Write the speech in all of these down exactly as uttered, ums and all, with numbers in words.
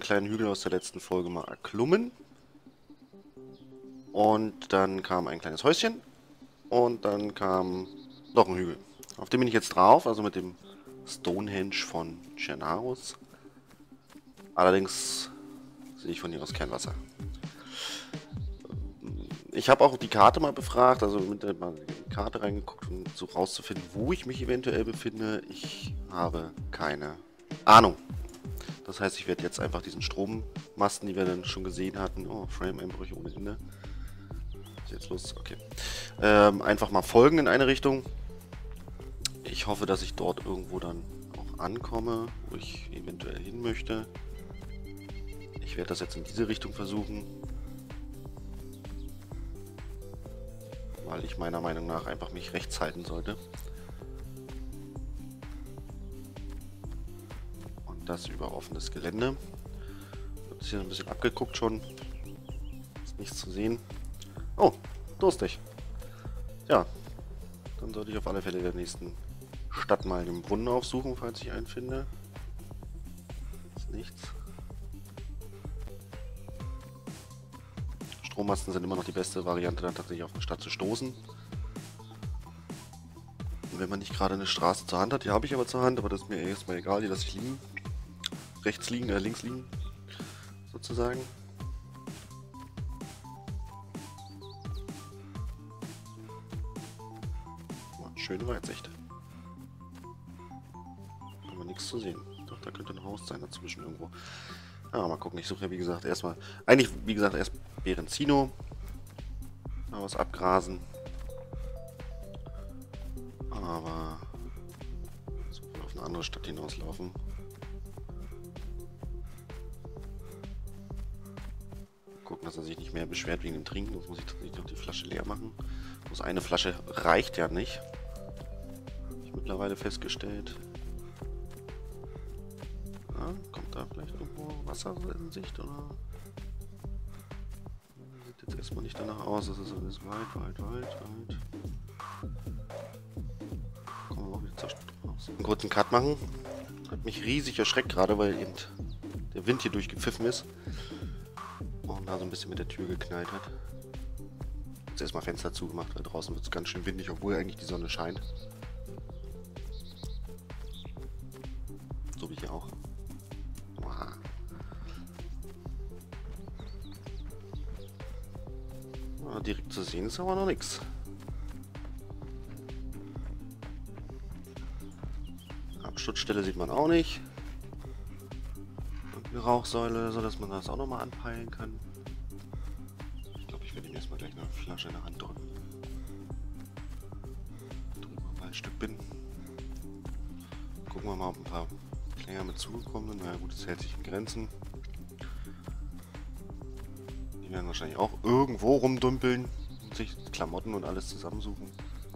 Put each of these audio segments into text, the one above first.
kleinen Hügel aus der letzten Folge mal erklommen. Und dann kam ein kleines Häuschen. Und dann kam noch ein Hügel. Auf dem bin ich jetzt drauf, also mit dem Stonehenge von Chernarus. Allerdings sehe ich von hier aus kein Wasser. Ich habe auch die Karte mal befragt, also mit der mal in die Karte reingeguckt, um so rauszufinden, wo ich mich eventuell befinde. Ich habe keine Ahnung. Das heißt, ich werde jetzt einfach diesen Strommasten, die wir dann schon gesehen hatten, oh, Frame-Einbrüche ohne Ende. Ist jetzt los? Okay. Ähm, einfach mal folgen in eine Richtung. Ich hoffe, dass ich dort irgendwo dann auch ankomme, wo ich eventuell hin möchte. Ich werde das jetzt in diese Richtung versuchen. Weil ich meiner Meinung nach einfach mich rechts halten sollte. Und das über offenes Gelände. Wird hier ein bisschen abgeguckt schon. Ist nichts zu sehen. Oh, durstig. Ja, dann sollte ich auf alle Fälle der nächsten Stadt mal den Brunnen aufsuchen, falls ich einen finde. Ist nichts. Strommasten sind immer noch die beste Variante, dann tatsächlich auf eine Stadt zu stoßen. Und wenn man nicht gerade eine Straße zur Hand hat, die habe ich aber zur Hand, aber das ist mir erstmal egal, die lasse ich liegen. Rechts liegen, äh, links liegen, sozusagen. Oh, schöne Weitsicht. Aber nichts zu sehen. Doch, da könnte ein Haus sein dazwischen irgendwo. Ja, mal gucken, ich suche ja wie gesagt erstmal, eigentlich wie gesagt erst Berenzino. Mal was abgrasen. Aber so auf eine andere Stadt hinauslaufen. Gucken, dass er sich nicht mehr beschwert wegen dem Trinken, sonst muss ich tatsächlich noch die Flasche leer machen. Bloß eine Flasche reicht ja nicht. Habe ich mittlerweile festgestellt. Ja, kommt da vielleicht irgendwo Wasser in Sicht, oder? Sieht jetzt erstmal nicht danach aus, das ist alles weit, weit, weit, weit. Kommen wir auch wieder zur Stadt raus. Einen kurzen Cut machen. Hat mich riesig erschreckt gerade, weil eben der Wind hier durchgepfiffen ist. Und da so ein bisschen mit der Tür geknallt hat. Jetzt erstmal Fenster zugemacht, weil draußen wird es ganz schön windig, obwohl eigentlich die Sonne scheint. So wie hier auch. Wow. Ja, direkt zu sehen ist aber noch nichts. Absturzstelle sieht man auch nicht. Und eine Rauchsäule, so dass man das auch nochmal anpeilen kann. Ich glaube, ich werde ihm erstmal gleich eine Flasche in der Hand drücken. Drücken wir mal ein Stück bin. Gucken wir mal, ob ein paar Player mit zugekommen sind. Na ja, gut, das hält sich in Grenzen. Die werden wahrscheinlich auch irgendwo rumdümpeln und sich Klamotten und alles zusammensuchen.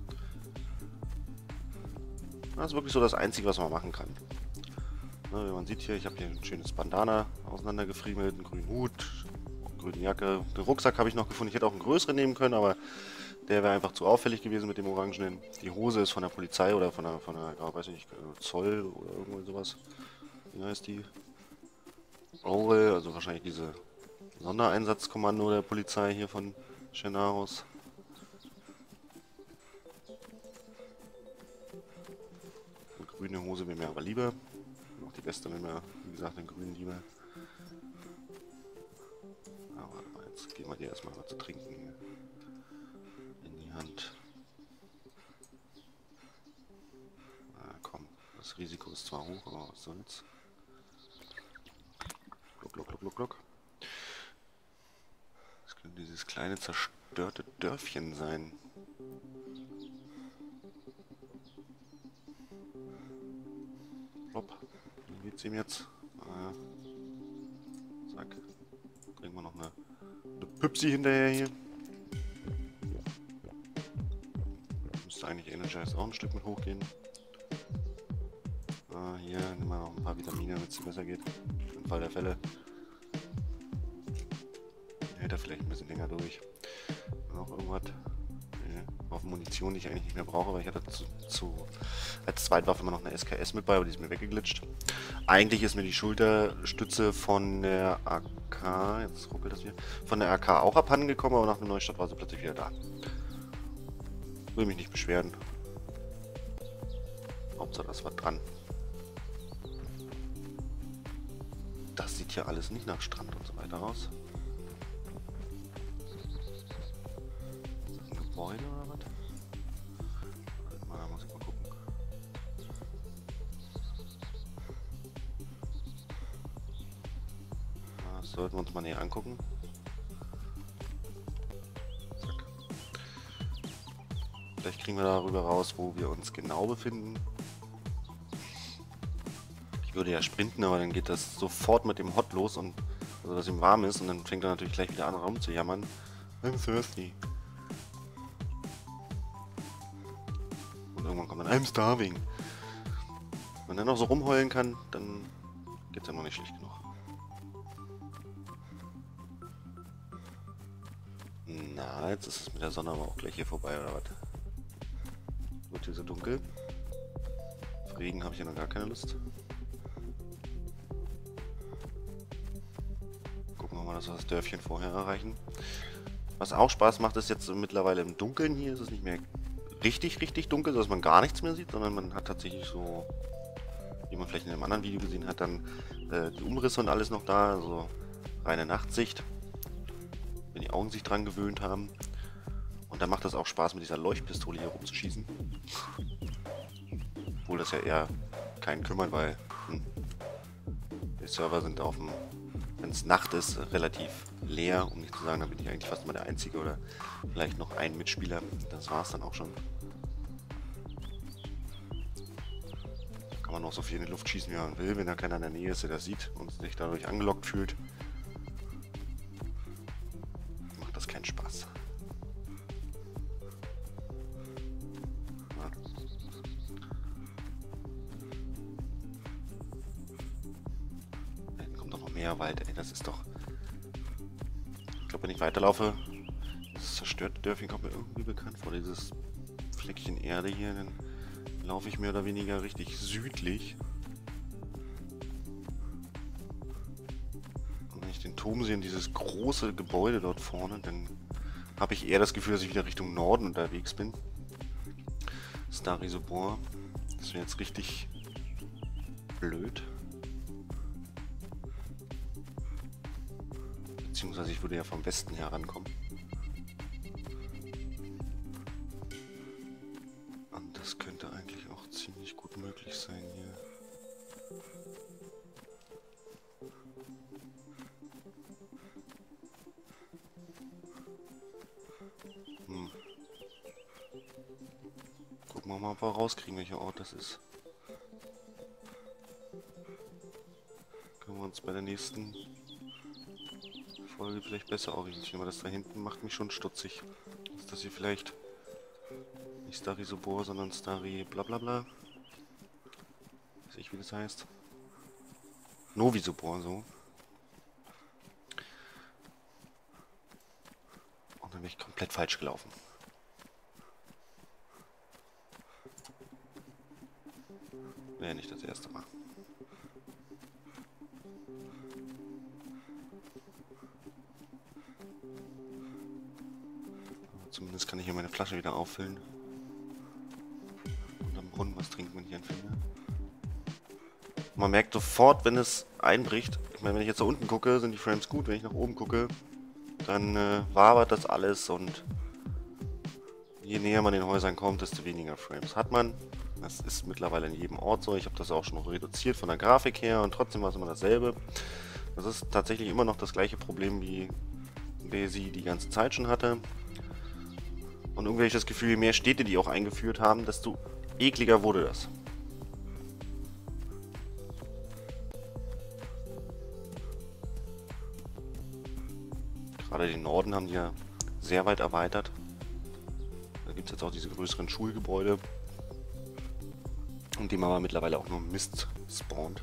Das ist wirklich so das Einzige, was man machen kann. Na, wie man sieht hier, ich habe hier ein schönes Bandana auseinandergefriemelt, einen grünen Hut, eine grüne Jacke. Den Rucksack habe ich noch gefunden. Ich hätte auch einen größeren nehmen können, aber der wäre einfach zu auffällig gewesen mit dem Orangenen. Die Hose ist von der Polizei oder von der, von der ja, weiß ich nicht, Zoll oder irgendwo sowas. Wie heißt die? Aurel, also wahrscheinlich diese Sondereinsatzkommando der Polizei hier von Chernarus. Eine grüne Hose wäre mir aber lieber. Auch die beste wäre mir, wie gesagt, den grünen lieber. Aber jetzt geben wir dir erstmal was zu trinken hier in die Hand. Na komm, das Risiko ist zwar hoch, aber was soll's. Gluck, gluck, gluck, gluck, gluck. Das könnte dieses kleine zerstörte Dörfchen sein. Plopp. Wie geht's ihm jetzt? Ah, ja. Zack. Kriegen wir noch eine, eine Püpsi hinterher hier. Müsste eigentlich Energize auch ein Stück mit hochgehen. Ah, hier nehmen wir noch ein paar Vitamine, damit es besser geht. Im Fall der Fälle. Hält er vielleicht ein bisschen länger durch. Noch irgendwas? Nee. Auf dem Munition, die ich eigentlich nicht mehr brauche, weil ich hatte zu, zu als Zweitwaffe immer noch eine S K S mit bei, aber die ist mir weggeglitscht. Eigentlich ist mir die Schulterstütze von der A K, jetzt ruckelt das hier, von der A K auch abhanden gekommen, aber nach einem Neustart war sie plötzlich wieder da. Will mich nicht beschweren. Hauptsache, das war dran. Das sieht ja alles nicht nach Strand und so weiter aus. Ist das ein Gebäude oder was? Da muss ich mal gucken. Das sollten wir uns mal näher angucken. Zack. Vielleicht kriegen wir darüber raus, wo wir uns genau befinden. Ich würde ja sprinten, aber dann geht das sofort mit dem Hot los und also dass ihm warm ist und dann fängt er natürlich gleich wieder an rumzujammern. I'm thirsty. Und irgendwann kommt dann I'm starving. Wenn er noch so rumheulen kann, dann geht's ja noch nicht schlecht genug. Na, jetzt ist es mit der Sonne aber auch gleich hier vorbei, oder was? Wird hier so dunkel. Auf Regen habe ich ja noch gar keine Lust. Gucken wir mal, dass wir das Dörfchen vorher erreichen. Was auch Spaß macht, ist jetzt mittlerweile im Dunkeln hier. Ist es nicht mehr richtig, richtig dunkel, dass man gar nichts mehr sieht, sondern man hat tatsächlich so, wie man vielleicht in einem anderen Video gesehen hat, dann äh, die Umrisse und alles noch da. Also reine Nachtsicht. Wenn die Augen sich dran gewöhnt haben. Und dann macht das auch Spaß, mit dieser Leuchtpistole hier rumzuschießen. Obwohl das ja eher keinen kümmert, weil hm, die Server sind auf dem, wenn es Nacht ist, relativ leer. Um nicht zu sagen, da bin ich eigentlich fast immer der Einzige oder vielleicht noch ein Mitspieler. Das war es dann auch schon. Da kann man noch so viel in die Luft schießen, wie man will, wenn da keiner in der Nähe ist, der das sieht und sich dadurch angelockt fühlt. Macht das keinen Spaß. Mehr Wald, ey, das ist doch... Ich glaube, wenn ich weiterlaufe, das zerstörte Dörfchen kommt mir irgendwie bekannt vor. Dieses Fleckchen Erde hier, dann laufe ich mehr oder weniger richtig südlich. Und wenn ich den Turm sehe und dieses große Gebäude dort vorne, dann habe ich eher das Gefühl, dass ich wieder Richtung Norden unterwegs bin. Stary Sobor. Das wäre jetzt richtig blöd. Beziehungsweise ich würde ja vom Westen her rankommen. Und das könnte eigentlich auch ziemlich gut möglich sein hier. Hm. Gucken wir mal, ob wir rauskriegen, welcher Ort das ist. Können wir uns bei der nächsten Folge vielleicht besser orientieren, weil das da hinten macht mich schon stutzig. Ist das hier vielleicht nicht Stary Sobor, sondern Stary blablabla? Weiß ich, wie das heißt. Novi Sobor, so. Und dann bin ich komplett falsch gelaufen. Wäre nicht das erste Mal. Zumindest kann ich hier meine Flasche wieder auffüllen. Und am Brunnen was trinken, wenn ich einen finde. Man merkt sofort, wenn es einbricht. Ich meine, wenn ich jetzt da unten gucke, sind die Frames gut. Wenn ich nach oben gucke, dann äh, wabert das alles und je näher man den Häusern kommt, desto weniger Frames hat man. Das ist mittlerweile in jedem Ort so. Ich habe das auch schon noch reduziert von der Grafik her und trotzdem war es immer dasselbe. Das ist tatsächlich immer noch das gleiche Problem, wie Daisy die ganze Zeit schon hatte. Und irgendwie habe ich das Gefühl, je mehr Städte die auch eingeführt haben, desto ekliger wurde das. Gerade den Norden haben die ja sehr weit erweitert. Da gibt es jetzt auch diese größeren Schulgebäude, in dem aber mittlerweile auch nur Mist spawnt.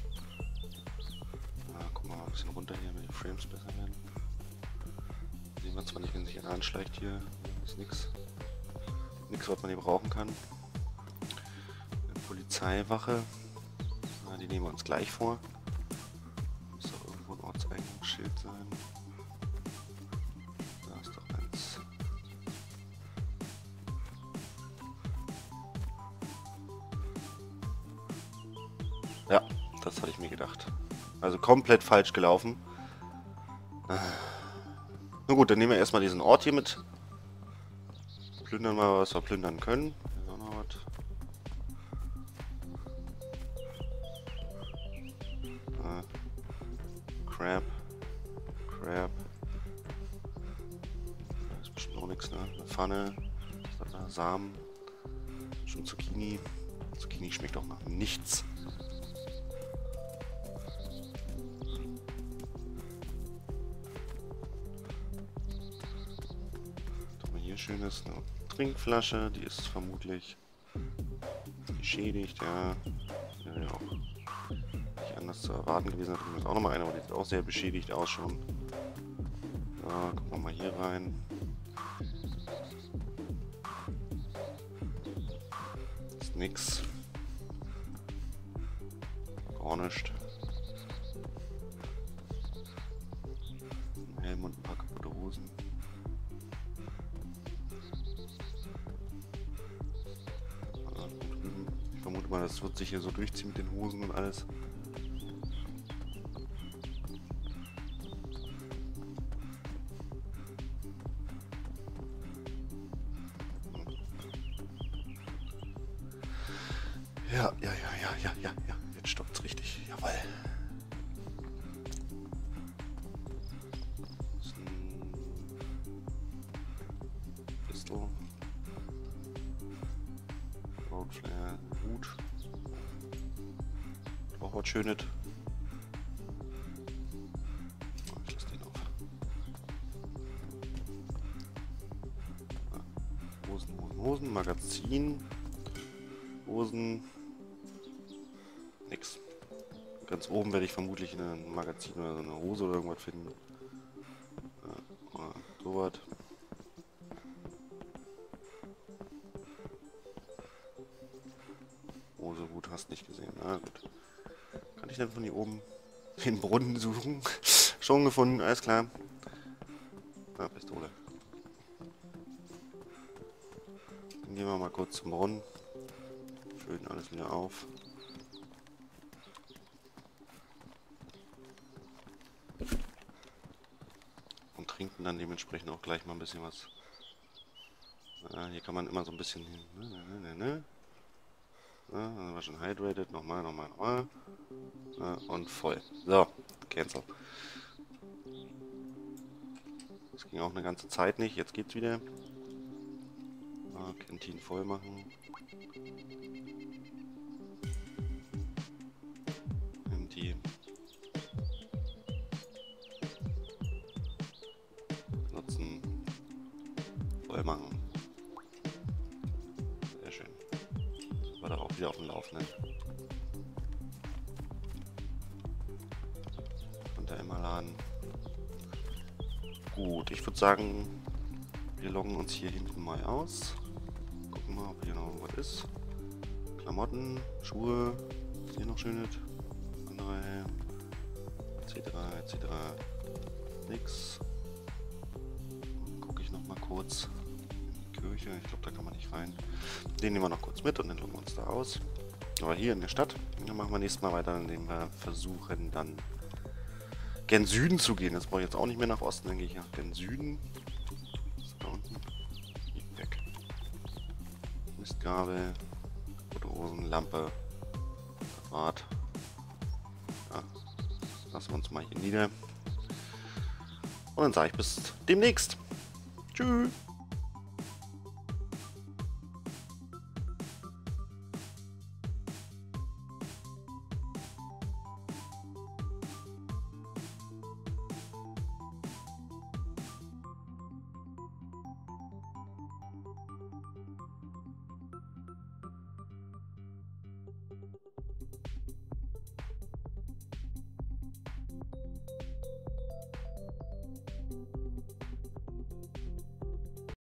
Na, guck mal ein bisschen runter hier, damit die Frames besser werden. man zwar nicht, wenn sich einer anschleicht hier. Ist nix. Nix, was man hier brauchen kann. Eine Polizeiwache. Na, die nehmen wir uns gleich vor. Muss doch irgendwo ein Ortseingangsschild sein. Da ist doch eins. Ja, das hatte ich mir gedacht. Also komplett falsch gelaufen. Na gut, dann nehmen wir erstmal diesen Ort hier mit. Plündern mal, was wir plündern können. Hier ist auch noch was. Ah. Crab. Crab. Da ist bestimmt noch nichts, ne? Eine Pfanne. Was ist das da? Samen. Schon Zucchini. Zucchini schmeckt auch nach nichts. Schönes, eine Trinkflasche, die ist vermutlich beschädigt, ja. Ja, ja auch nicht anders zu erwarten gewesen. Da ist auch nochmal eine, aber die sieht auch sehr beschädigt aus schon. So, gucken wir mal hier rein. Ist nix. Gar nicht. Ein Helm und ein paar kaputte Hosen. Ich vermute mal, das wird sich hier so durchziehen mit den Hosen und alles. Ja, ja, ja, ja, ja, ja, ja. Jetzt stoppt's richtig. Jawohl. Das ist ein Pistol. Roadflare, Hut. Auch was Schönes. Ich lasse den auf. Hosen, Hosen, Hosen, Magazin. Hosen. Nix. Ganz oben werde ich vermutlich ein Magazin oder so eine Hose oder irgendwas finden. Oder sowas. Hose, gut, hast nicht gesehen. Na gut. Kann ich denn von hier oben den Brunnen suchen? Schon gefunden, alles klar. Ah, Pistole. Dann gehen wir mal kurz zum Brunnen. Füllen alles wieder auf. Und trinken dann dementsprechend auch gleich mal ein bisschen was. Ah, hier kann man immer so ein bisschen hin. Ne, ne, ne, ne. Ja, dann sind wir schon hydrated. Nochmal, nochmal, nochmal. Ja, und voll. So, cancel. Das ging auch eine ganze Zeit nicht. Jetzt geht's wieder. Ja, Kantinen voll machen. Empty. Nutzen. Voll machen. Sehr schön. War da auch wieder auf dem Laufenden. Und da immer laden. Gut, ich würde sagen, wir loggen uns hier hinten mal aus. Gucken mal, ob hier noch was ist. Klamotten, Schuhe, ist hier noch schönes. Andere, et cetera, et cetera. Nix. Gucke ich noch mal kurz. Kirche, ich glaube, da kann man nicht rein. Den nehmen wir noch kurz mit und dann loggen wir uns da aus. Aber hier in der Stadt, dann machen wir nächstes Mal weiter, indem wir versuchen dann gen Süden zu gehen. Das brauche ich jetzt auch nicht mehr nach Osten, dann gehe ich nach gen Süden. Ist da unten. Hier, weg. Mistgabel, Fotohosen, Lampe, Rad. Ja, lassen wir uns mal hier nieder. Und dann sage ich bis demnächst. Tschüss.